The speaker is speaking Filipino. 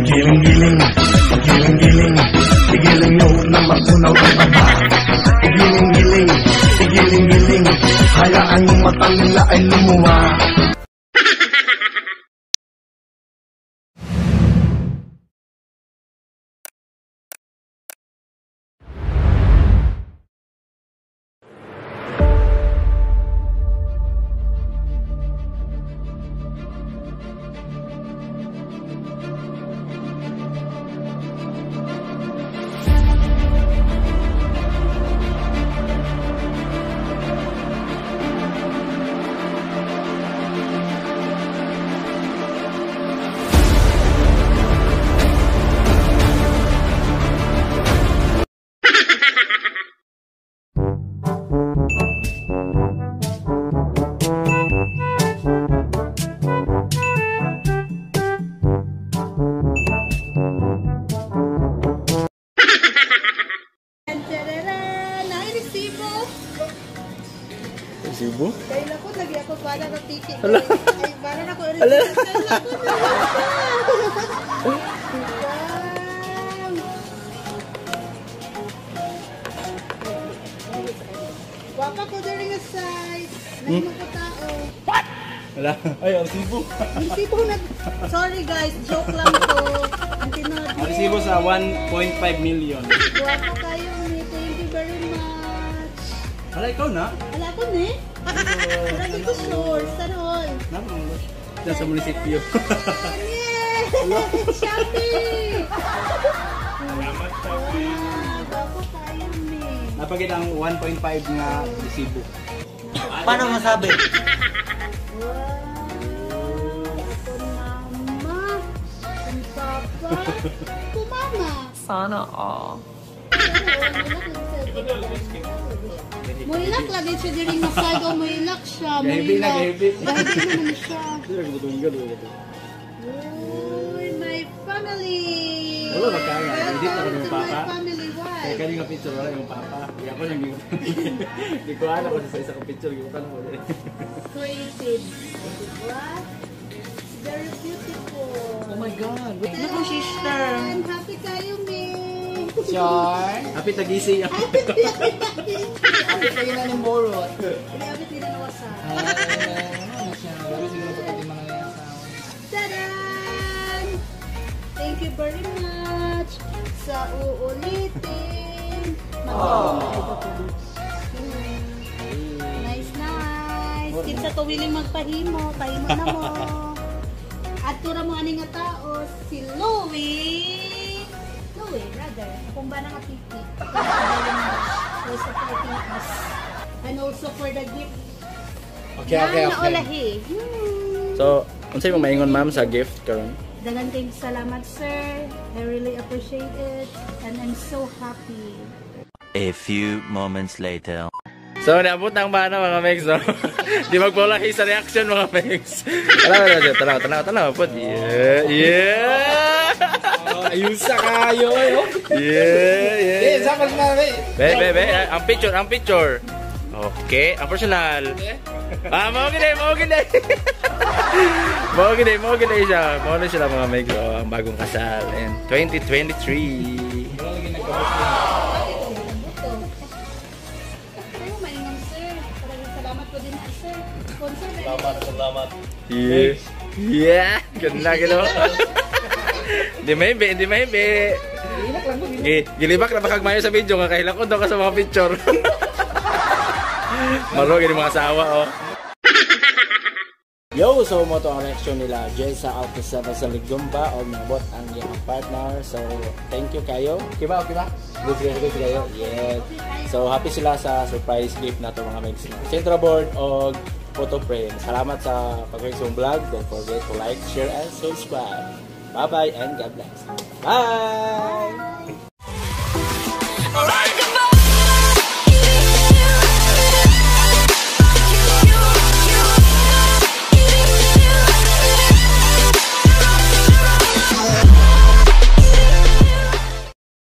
Giling-giling, giling-giling, giling nyo na magsunaw ang baba. Giling-giling, giling-giling, hayaan yung mata nila ay lumuwa. Sibo? Kaya ko lagi ako para na tiki. Ay, para na ko original. Wapa ko during a side. Nahimo ko tao. What? Wala. Ay, ang sibo. Ang sibo na. Sorry guys, joke lang to. Ang tinod. Ang sibo sa 1.5 million. Wapa kayo ni. Thank you very much. Wala, ikaw na? Wala ko ni. Wala dito sure. Saan all? Napang mo. Diyan sa munisipyo. Yeah! Shopee! Salamat, Shopee. Wapa kayo ni. Napagit ang 1.5 nga resibo. Paano masabi? Mama, ang papa, kumama. Sana all. Muilak lagi siya diring masag o muilak siya. Gahibi na, gahibi. Gahibi naman siya. Sila ka matunggal. Uy, my family. Wala ba kaya? Hindi na kami Welcome to papa. my family, why? Kaya kanina picture wala yung papa. Kaya ako nang hindi ko alam kasi sa isang picture. Hindi ko alam mo. Creative. What? Very beautiful. Oh my God. Wait na ko, sister. And happy kayo, me. Char. Happy tagisi. Happy kayo na ng borot. Grabe din na nawasa. Ano siya? Grabe siguro pagkati mga nayasaw. Tadan! Thank you very much sa uulitin. Nice, nice. Kinsa to willing magpahimo, pahimo na mo. At tura mo ani nga tao, si Louie. Louie, brother. Kung ba na nga titi. For supporting us. And also for the gift. Okay. Naulahi. So, unsay mo maingon ma'am sa gift karon? Daghang thank salamat, sir. I really appreciate it. And I'm so happy. A few moments later. So, naabot ang bana mga megs, no? Di magpulahi sa reaction mga megs. Tanaw po. Yeah! Ayusa kayo, yo. Yeah. Sapas na, Be, ang picture. Okay, ang personal. Mau gini. Mau gini siya. Mau na sila mga megs, ang bagong kasal. And 2023. Salamat. Yeah. Ganda gino. Di may be. Gilibak na bakag mayo sa video nga kahilakon daw ka sa mga picture. Maro gini mga asawa oh. Yo, so mo to ang reaction nila Jessa Alcazaba sa Ligumba o nabot ang iyang partner. So, thank you kayo. Kiba? Good kayo. Yes. So, happy sila sa surprise gift na to mga megs. Centroboard o photo frame. Salamat sa pag-reaction vlog. Don't forget to like, share, and subscribe. Bye-bye and God bless. Bye!